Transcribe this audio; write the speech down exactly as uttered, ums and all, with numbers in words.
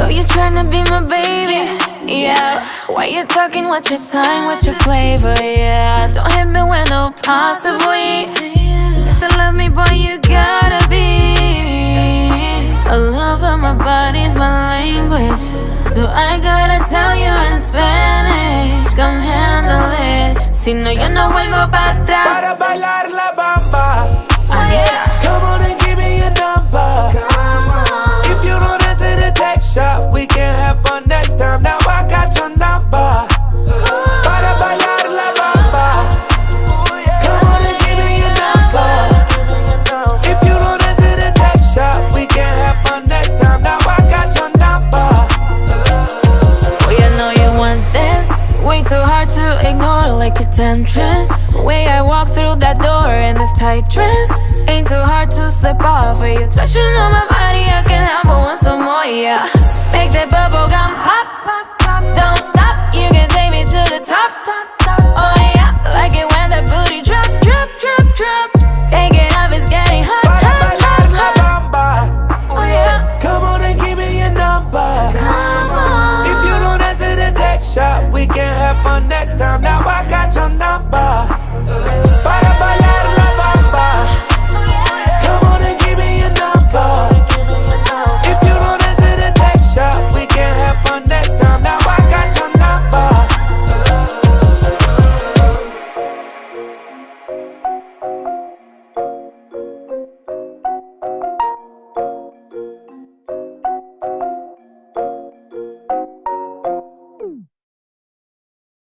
you're trying to be my baby, yeah. Why you talking, what's your sign, what's your flavor, yeah. Don't hit me when no possibly. Just to love me, boy, you gotta be a lover, my body's my language. Do I gotta tell you in Spanish? Come handle it. Si no, yo no vuelvo para atrás. Para bailar la bamba. Oh yeah. Come on and give me your number. Come on. If you don't answer the text shop, we can have fun next time. Now I got your number. Para bailar la bamba. Come on and give me your number. If you don't answer the text shop, we can have fun next time. Now I got your number. Oh, you know you want this. Way too hard to ignore, like a temptress. Way I walk through that door in this tight dress. Ain't too hard to slip off. When you touching on my body, I can have one some more, yeah. Make that bubble gum pop, pop, pop. Don't stop, you can take me to the top, top, top. Oh yeah, like it when